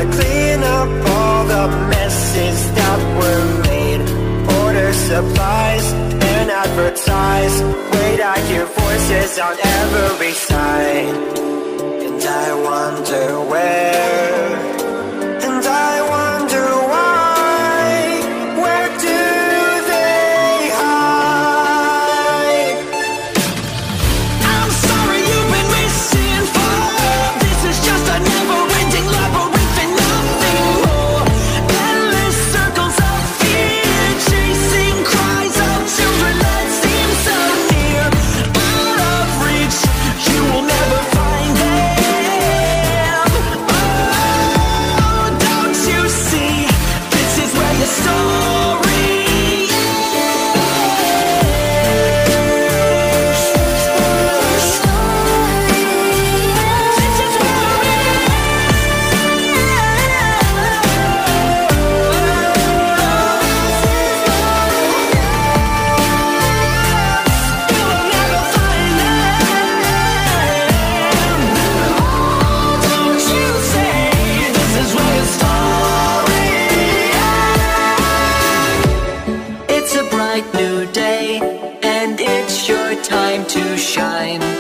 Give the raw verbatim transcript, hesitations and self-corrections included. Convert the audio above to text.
Gotta clean up all the messes that were made. Order supplies and advertise. Wait, I hear voices on every side. And I wonder where, and I wonder why. Where do they hide? I'm sorry you've been missing far. This is just a never-ending labyrinth and nothing more. Endless circles of fear, chasing cries of children that seem so near. Out of reach, you will never find them. Oh, don't you see? This is where your story ends. This is where it You'll never find them. Don't you say this is where your story ends. It's a bright new day, and it's your time to shine.